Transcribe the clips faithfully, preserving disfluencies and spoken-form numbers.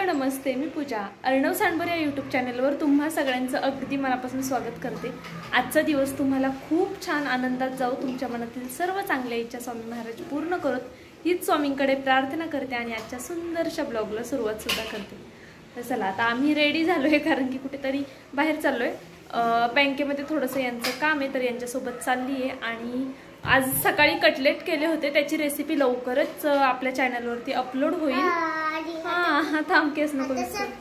Hello नमस्ते, मी पूजा. अर्णव सांडभर या YouTube चॅनलवर तुम्हा सगळ्यांचं अगदी मनापासून स्वागत करते. आजचा दिवस तुम्हाला खूप छान आनंदात जाऊ, तुमच्या मनातील सर्व चांगल्या इच्छा स्वामी महाराज पूर्ण करत हीच स्वामींकडे प्रार्थना करते आणि आजच्या सुंदरशा ब्लॉगला सुरुवात सुद्धा करते. तर चला आता आम्ही रेडी झालोय, कारण की कुठेतरी बाहेर चाललोय. बँकेमध्ये थोडंसं यांचं काम आहे, तर यांच्यासोबत चालली आहे. आणि आज सकाळी कटलेट केले होते, त्याची रेसिपी लवकरच आपल्या चॅनलवरती अपलोड होईल. हा थांब केस नको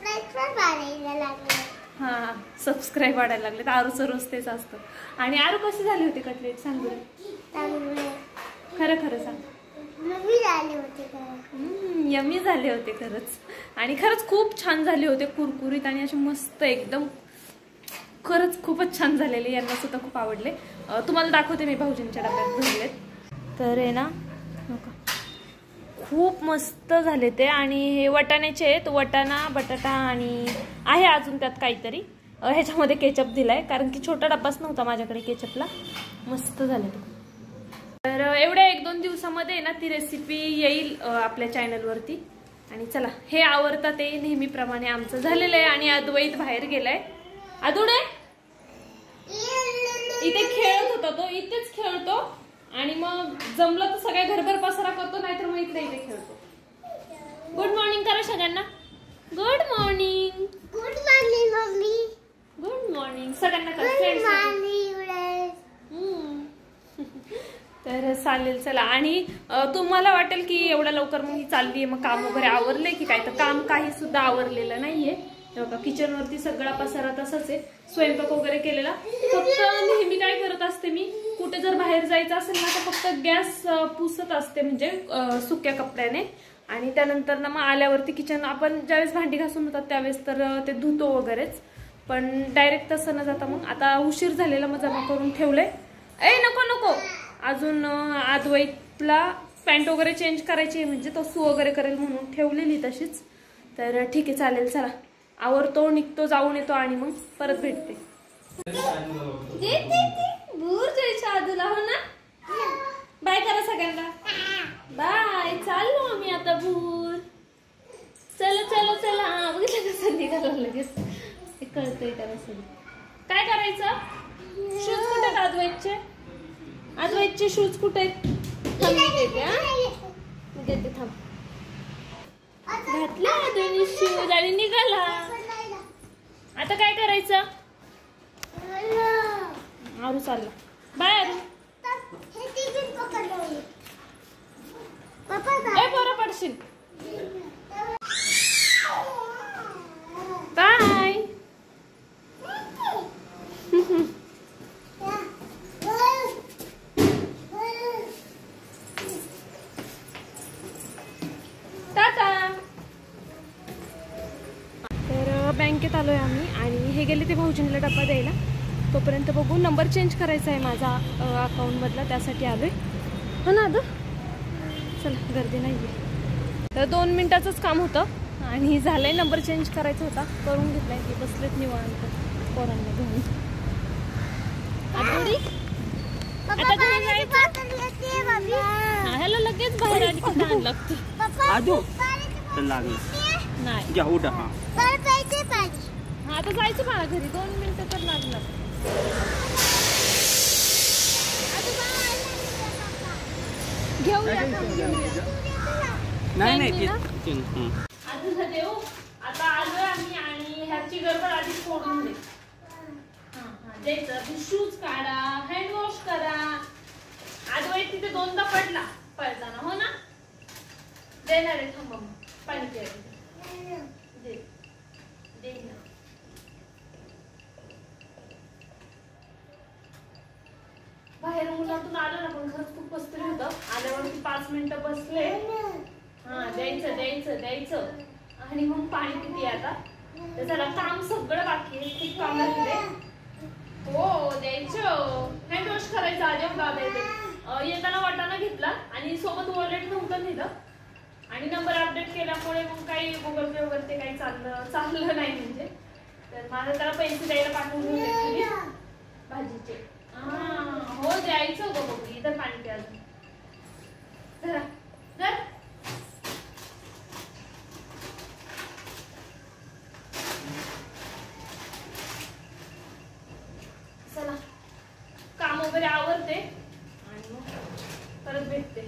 हा सबस्क्राईब वाढायला लागले. तर आरूचं रोज तेच असतं. आणि आरू कसे झाले होते कटलेट सांग बरं, खरं खरं सांग. यमी झाले होते खरंच, आणि खरंच खूप छान झाले होते, कुरकुरीत आणि असे मस्त एकदम. खरंच खूपच छान झालेले, यांना सुद्धा खूप आवडले. तुम्हाला दाखवते मी भाऊजींच्या डब्यात भरलेत. तर आहे ना खूप मस्त झाले ते. आणि हे वाटाण्याचे आहेत, वाटाणा बटाटा आणि आहे अजून त्यात काहीतरी. ह्याच्यामध्ये केचप दिलाय, कारण की छोटा डब्बाच नव्हता माझ्याकडे केचपला. मस्त झाले ते. तर एवढ्या एक दोन दिवसामध्ये ना ती रेसिपी येईल आपल्या चॅनलवरती. आणि चला, हे आवडतं ते नेहमीप्रमाणे आमचं झालेलं आहे. आणि अद्वैत बाहेर गेलाय. अदुडे इथे खेळत होता, तो इथेच खेळतो. आणि मग जमलं तर सगळ्या घरभर पसारा करतो, नाहीतर मग इकडे इथे खेळतो. गुड मॉर्निंग करा सगळ्यांना. Good morning. Good morning mummy. Good morning सगळ्यांना करा. तर चालेल चला. आणि तुम्हाला वाटेल की एवढ्या लवकर मग ही चालली आहे, मग काम वगैरे आवरले की काय? तर काम काही सुद्धा आवरलेलं नाहीये. बघा किचन वरती सगळा पसारा तसाच आहे. स्वयंपाक वगैरे केलेला. फक्त नेहमी काय करत असते मी, कुठे जर बाहेर जायचं असेल ना तर फक्त गॅस पुसत असते, म्हणजे सुक्या कपड्याने. आणि त्यानंतर ना मग आल्यावरती किचन आपण ज्यावेळेस भांडी घासून होतात त्यावेळेस तर ते धुतो वगैरेच. पण डायरेक्ट तसं न जाता मग आता उशीर झालेला, मग जमा करून ठेवलंय. ए नको नको, अजून अद्वैतला पॅन्ट वगैरे चेंज करायची आहे, म्हणजे तो सू वगैरे करेल म्हणून ठेवलेली तशीच. तर ठीक आहे चालेल चला, आवरतो निघतो जाऊन येतो आणि मग परत भेटते. भूर जायच्या आधूला हो ना. बाय करा सगळ्यांना. बाय. चाललो आम्ही आता भूर. चलो चलो चला. हा बघितलं कसं निघालं लगेच, ते कळतंय त्याला सगळं. काय करायचं? शूज कुठे आहेत अद्वैतचे? अद्वैतचे शूज कुठे आहेत? थांब मी देते. हा देते थांब. घातला दोन्ही शूज आणि निघाला. आता काय करायचं? आरू चालला. बाय आरू. ए बरं पडशील. बाय. बँकेत आलोय आम्ही आणि हे गेले ते भाऊजींना डब्बा द्यायला. तोपर्यंत बघू, नंबर चेंज करायचा आहे माझा अकाउंटमधला, त्यासाठी आलोय. हो ना आता चला, गर्दी नाही आहे. तर दोन मिनिटाचंच काम होतं आणि झालंय. नंबर चेंज करायचा होता, करून घेतलाय. की बसलेत निवांत पोरांना घेऊन. आता घरी जायचं. ह्याला लगेच बाहेर आली की तहान लागते. नाही हा आता जायचं मला घरी, दोन मिनिटं तर लागणार. घेऊया देऊ. आता आलोय आम्ही आणि ह्याची गडबड आधी सोडून दे. द्यायचं शूज काढा, हँड वॉश करा. अद्वैत तिथे दोनदा पडला पडताना हो ना. देणार आहे थांबा, पाणी प्यायला दे दे ना. बाहेर मुलातून आलं ना, पण खरंच खूप कसतरी होतं. आल्यावरती पाच मिनिटं बसले. हा द्यायचं द्यायचं द्यायचं आणि मग पाणी पिते. आता त्याला काम सगळं बाकी आहे, खूप काम राहिले. हो द्यायचं. हँड वॉश करायचं आधी बाबा येते. येताना वाटाणा घेतला आणि सोबत वॉलेट नव्हतं नेलं. आणि नंबर अपडेट केल्यामुळे मग काही गुगल पे वगैरे ते काही चाललं चाललं नाही, म्हणजे तर मला त्याला पैसे द्यायला पाठवून घेतले भाजीचे. हा हो द्यायचं होतं बघ. इथं पाणी प्यायला जरा जर आवरते आणि मग परत भेटते.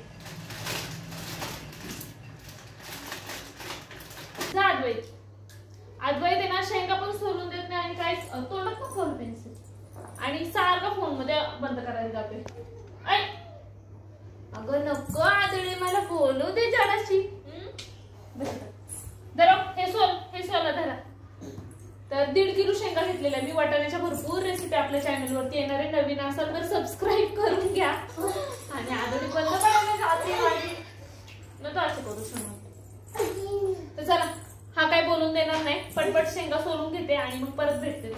जा अद्वैत. अद्वैत आहे ना शेंगा पण सोलून देत नाही आणि काहीच तोंडात पण खोल पेन्सिल आणि सारखा फोन मध्ये बंद करायला जाते. ऐ अगं नको आदळे मला बोलू दे जराशी. धरा हे सोल हे सोला धरा. तर दीड किलो शेंगा घेतलेल्या मी. वाटाण्याच्या भरपूर रेसिपी आपल्या चॅनल वरती येणार आहे. नवीन असाल तर सबस्क्राईब करून घ्या आणि आदळे बंद पडायला जाते माझी न तर असं करू शकतो. तर चला हा काय बोलून देणार नाही. पटपट शेंगा सोलून घेते आणि मग परत भेटते.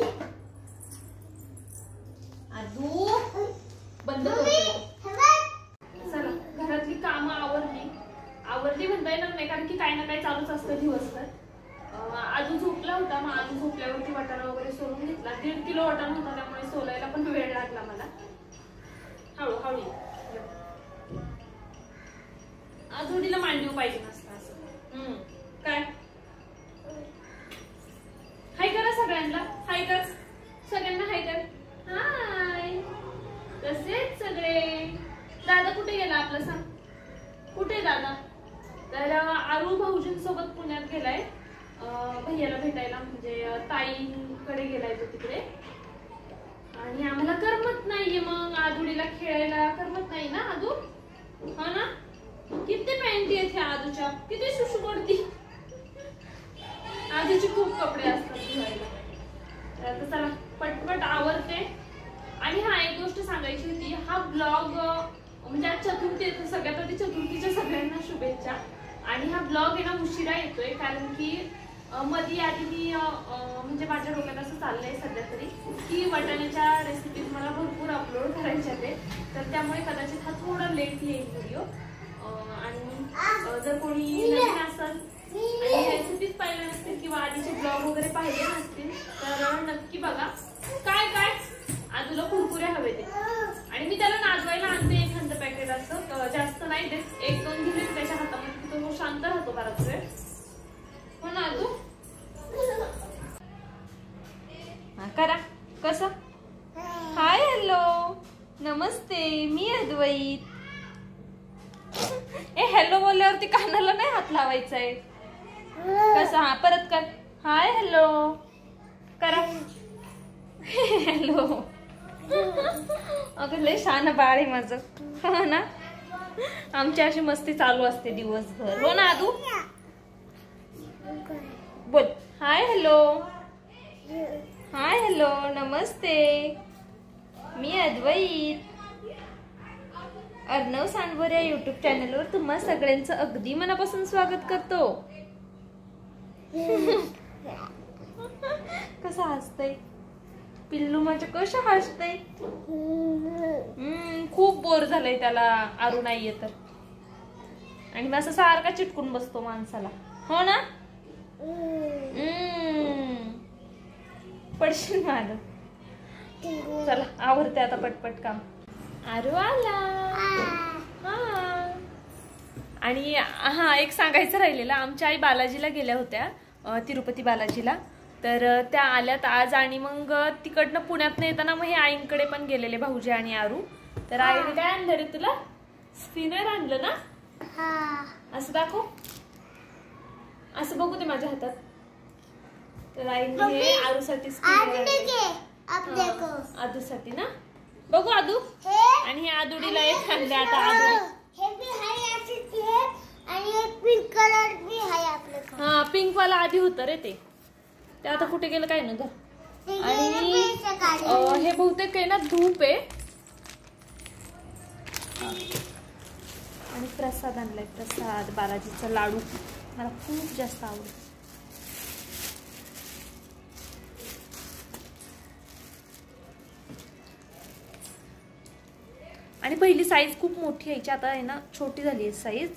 आदू बंद करते. चला घरातली कामं आवरली आवरली म्हणता येणार नाही कारण की काही ना काही चालूच असतं दिवसभर. आजू झोपला होता मग आजू झोपल्यावरती वाटाणा वगैरे सोलून घेतला. दीड किलो वाटाणा होता त्यामुळे सोलायला पण वेळ लागला मला. हळू हळू आजूडीला मांडीव पाहिजे नसतं असं. हम्म काय हाय करा सगळ्यांना. हाय कर सगळ्यांना. हाय कर. हाय कसेच सगळे. दादा कुठे गेला आपला सांग. कुठे दादा. तर आरू भाऊजींसोबत पुण्यात गेलाय भैयाला भेटायला. म्हणजे ताईंकडे गेलाय तो तिकडे. आणि आम्हाला करमत नाहीये मग आदुडीला खेळायला करमत नाही ना आदू. हा ना किती पॅन्टी आहेत ह्या आदूच्या. किती सुशू पडती. आधीचे खूप कपडे असतात धुवायला. तर चला पटपट आवरते. आणि हा एक गोष्ट सांगायची होती. हा ब्लॉग म्हणजे आज चतुर्थी येते. सगळ्यात आधी चतुर्थीच्या सगळ्यांना शुभेच्छा. आणि हा ब्लॉग आहे ना उशिरा येतोय कारण की मध्ये आधी मी म्हणजे माझ्या डोक्यात असं चाललंय सध्या तरी की वाटाण्याच्या रेसिपीज मला भरपूर अपलोड करायच्या ते. तर त्यामुळे कदाचित हा थोडा लेट येईल व्हिडिओ. आणि जर कोणी नवीन असेल आणि रेसिपीज पाहिल्या नसतील किंवा आधीचे ब्लॉग वगैरे पाहिले नसतील तर नक्की बघा. काय काय आजूला कुरकुरे हवे ते. आणि मी त्याला नाचवायला आणते एखादं पॅकेट असं जास्त नाही देत. एक दोन दिले त्याच्या हातामध्ये तो शांत राहतो बराच वेळ. हो ना आजू करा कसं. हाय हॅलो नमस्ते मी अद्वैत. ए हॅलो बोलल्यावरती कानाला नाही हात लावायचा आहे. कसं हा परत कर. हाय हॅलो करा. हॅलो अगं लय शान बाळ आहे माझं. हो ना आमची अशी मस्ती चालू असते दिवसभर. हो ना आदू बोल. हाय हॅलो हाय हॅलो नमस्ते मी अद्वैत. अर्णव सांडभोर या युट्यूब चॅनलवर तुम्हा सगळ्यांचं अगदी मनापासून स्वागत करतो. कसं हसतय पिल्लू माझं. कसं हसतय. हम्म खूप बोर झालंय त्याला आरू नाहीये तर. आणि मग असं सारखा चिटकून बसतो माणसाला. हो ना हम्म पडशील माग. चला आवरते आता पटपट काम. आरू आला. हा आणि हा एक सांगायचं राहिलेलं. आमच्या आई बालाजीला गेल्या होत्या तिरुपती बालाजीला. तर त्या आल्यात आज आणि मग तिकडनं पुण्यात येताना मग हे आईंकडे पण गेलेले भाऊजी आणि आरू. तर आईने काय आणलं रे तुला. स्पिनर आणलं ना. असं दाखव. असं बघू दे माझ्या हातात. तर आईने आरूसाठी आदूसाठी ना बघू आदू. आणि हे आदुडीला एक आणले आता. हा पिंक वाला आधी होतं रे ते. ते आता कुठे गेलं काय ना घर. आणि हे बहुतेक आहे ना धूप आहे. आणि प्रसाद आणलाय. प्रसाद बालाजीचा लाडू मला खूप जास्त आवडतो. आणि पहिली साईज खूप मोठी यायची आता आहे ना छोटी झाली आहे साईज.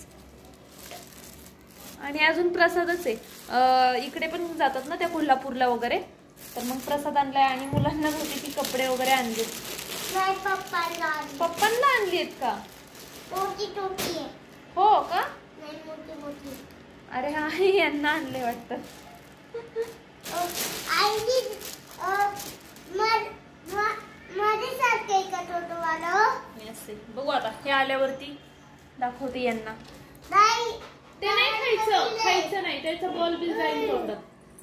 आणि अजून प्रसादच आहे. इकडे पण जातात ना त्या कोल्हापूरला वगैरे. तर मग प्रसाद आणलाय आणि मुलांना होते की कपडे वगैरे आणले. पप्पांना आणली आहेत का. हो का. अरे हा यांना आणले वाटतं. माझ्यासारखे का टोटोवाला? असे बघू आता हे आल्यावरती दाखवते यांना. नाही ते नाही खायचं, खायचं नाही, त्याचा बॉल बिल जाईल तोंडात.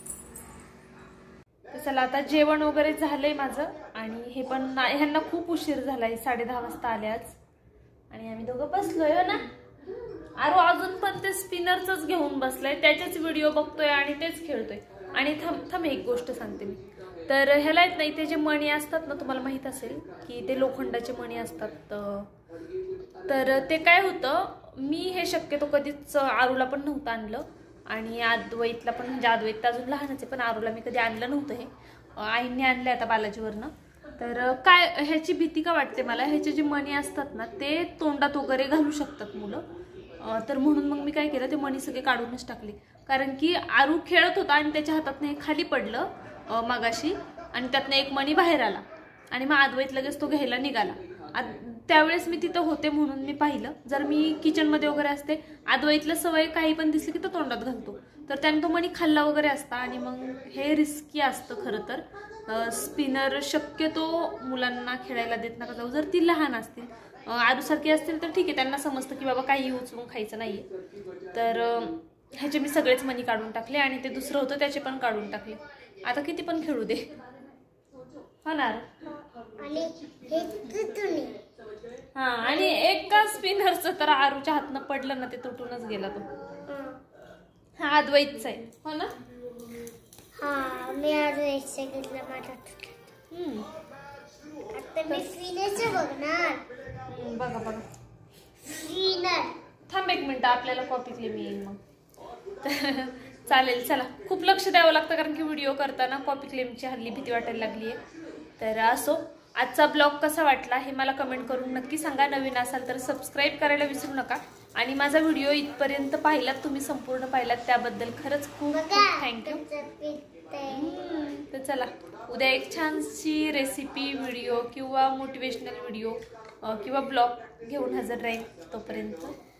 चला आता जेवण वगैरे झालंय माझं आणि हे पण ह्यांना खूप उशीर झालाय, साडे दहा वाजता आले आज आणि आम्ही दोघं बसलोय हो ना. आरो अजून पण ते स्पिनरच घेऊन बसलाय, त्याचेच व्हिडिओ बघतोय आणि तेच खेळतोय. आणि थांब थांब एक गोष्ट सांगते मी. तर ह्याला येत नाही, ते जे मणी असतात ना, तुम्हाला माहित असेल की ते लोखंडाचे मणी असतात. तर ते काय होतं, मी हे शक्यतो कधीच आरूला पण नव्हतं आणलं आणि अद्वैतला पण, म्हणजे अद्वैत अजून लहानच आहे पण आरूला मी कधी आणलं नव्हतं. हे आईने आणलं आता बालाजीवरनं. तर काय ह्याची भीती का वाटते मला, ह्याचे जे मणी असतात ना ते तोंडात वगैरे घालू शकतात मुलं. तर म्हणून मग मी काय केलं, ते मणी सगळे काढूनच टाकले. कारण की आरू खेळत होता आणि त्याच्या हातातनं हे खाली पडलं मगाशी आणि त्यातनं एक मणी बाहेर आला आणि मग अद्वैत लगेच तो घ्यायला निघाला. त्यावेळेस मी तिथं होते म्हणून मी पाहिलं. जर मी किचनमध्ये वगैरे असते, अद्वैतला सवय काही पण दिसली की तो तोंडात घालतो, तर त्याने तो मणी खाल्ला वगैरे असता आणि मग हे रिस्की असतं खरं तर. स्पिनर शक्यतो मुलांना खेळायला देत नका जाऊ, जर ती लहान असतील. आरूसारखी असतील तर ठीक आहे, त्यांना समजतं की बाबा काही उचलून खायचं नाहीये. तर ह्याचे मी सगळेच मणी काढून टाकले आणि ते दुसरं होतं त्याचे पण काढून टाकले. आता किती पण खेळू दे होणार. हा आणि एका स्पिनरचं तर आरूच्या हातनं पडलं ना, ते तुटूनच गेला तो. हा अद्वैतचा आहे हो ना. हा मी अद्वैतचा घेतला माझा. हम्म आता मी स्पिनरचं बघणार. बघा बघा स्पिनर. थांब एक मिनिट, आपल्याला कॉपी क्लेम येईल मग. चालेल चला. खूप लक्ष द्यावं लागतं कारण की व्हिडिओ करताना कॉपी क्लेमची हल्ली भीती वाटायला लागली आहे. तर असो, आजचा ब्लॉग कसा वाटला हे मला कमेंट करून नक्की सांगा. नवीन असाल तर सबस्क्राईब करायला विसरू नका आणि माझा व्हिडिओ इथपर्यंत पाहिलात तुम्ही, संपूर्ण पाहिलात त्याबद्दल खरंच खूप खूप थँक्यू. तर चला, उद्या एक छानशी रेसिपी व्हिडिओ किंवा मोटिवेशनल व्हिडिओ किंवा ब्लॉग घेऊन हजर राहील. तोपर्यंत